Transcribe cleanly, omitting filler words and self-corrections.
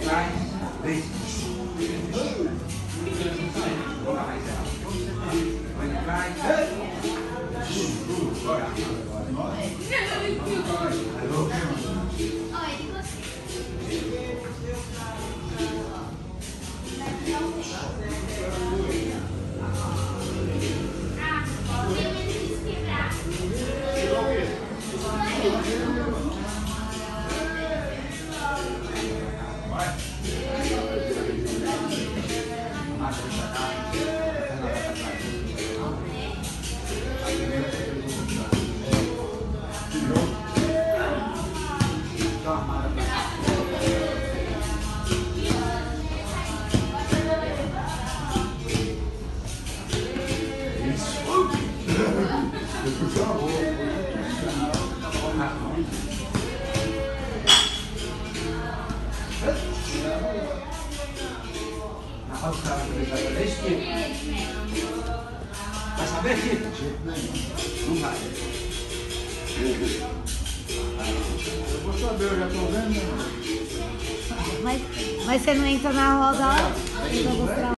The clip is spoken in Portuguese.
vai. Vem. Vai. Vai saber aqui? Não vai. Eu vou saber, eu já tô vendo. Mas você não entra na roda, ó.